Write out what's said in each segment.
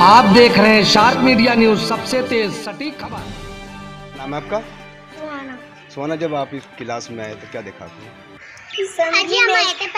आप देख रहे हैं शार्प मीडिया न्यूज, सबसे तेज सटीक खबर। नाम है आपका? सुहाना। सोना, जब आप इस क्लास में आए तो क्या देखा आपने? जी जी संगली में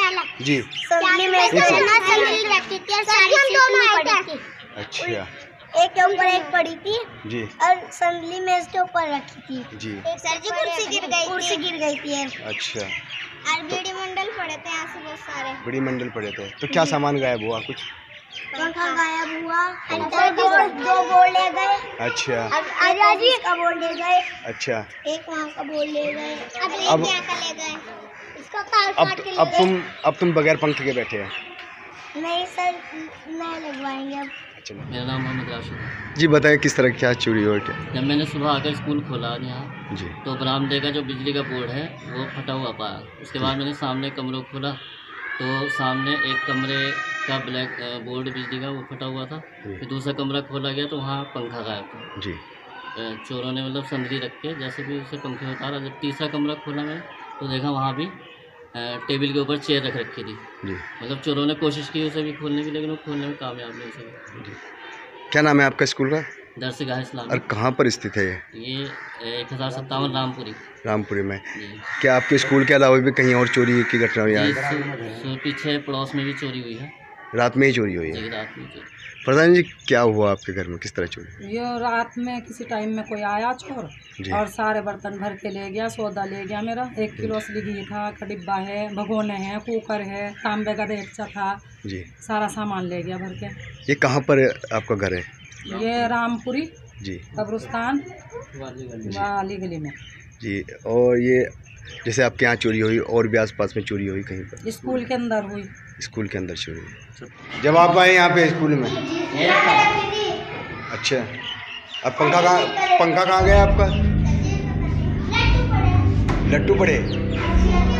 अच्छा एक के ऊपर एक पड़ी थी जी और संगली में इसके ऊपर रखी थी। जी सर जी कुर्सी गिर गई थी अच्छा। और बीड़ी मंडल पड़े थे यहाँ से बहुत सारे। बड़ी मंडल पड़े थे तो क्या सामान गायब हुआ कुछ? पंखा गायब हुआ, दो बोर्ड ले गए। अच्छा अरे का बोर्ड ले गए, अच्छा। एक वहाँ का बोर्ड ले गए, अब यहाँ का ले गए, इसका तार काट के ले गए। अब तुम बगैर पंखे के बैठे हैं? नहीं सर, नहीं लगवाएंगे अब। अच्छा। मेरा नाम मोहम्मद राशिद है। जी बताएं किस तरह क्या चोरी हुआ क्या? जब मैंने सुबह आकर स्कूल खोला यहाँ जी तो बरामदे का जो बिजली का बोर्ड है वो फटा हुआ पाया। उसके बाद मैंने सामने कमरों खोला तो सामने एक कमरे का ब्लैक बोर्ड बिजली का वो फटा हुआ था। फिर दूसरा कमरा खोला गया तो वहाँ पंखा गायब था। जी चोरों ने मतलब संदली रख के जैसे भी उसे पंखे उतारा। जब तीसरा कमरा खोला मैं तो देखा वहाँ भी टेबल के ऊपर चेयर रख रखी थी। जी मतलब चोरों ने कोशिश की उसे भी खोलने की, लेकिन वो खोलने में कामयाब नहीं हुए। जी। क्या नाम है आपका स्कूल का? दरसगाह इस्लाम। और कहाँ पर स्थित है ये 1057 रामपुरी। रामपुरी में। जी क्या आपके स्कूल के अलावा भी कहीं और चोरी की घटना हुई है? पीछे पड़ोस में भी चोरी हुई है। रात में ही चोरी हुई है? जी रात में चोरी। प्रधान जी क्या हुआ आपके घर में, किस तरह चोरी? ये रात में किसी टाइम में कोई आया चोर जी। और सारे बर्तन भर के ले गया, सौदा ले गया मेरा। 1 किलो असली घी था, डिब्बा है, भगोने हैं, कुकर है, तांबे का देगचा था, जी। सारा सामान ले गया भर के। ये कहाँ पर आपका घर है? ये रामपुरी जी कब्रिस्तान वाली गली में। जी। और ये जैसे आपके यहाँ चोरी हुई और भी आसपास में चोरी हुई कहीं पर? स्कूल के अंदर हुई। स्कूल के अंदर चोरी हुई। जब आप आए यहाँ पे स्कूल में? अच्छा। अब पंखा कहाँ गया आपका? लट्टू पड़े।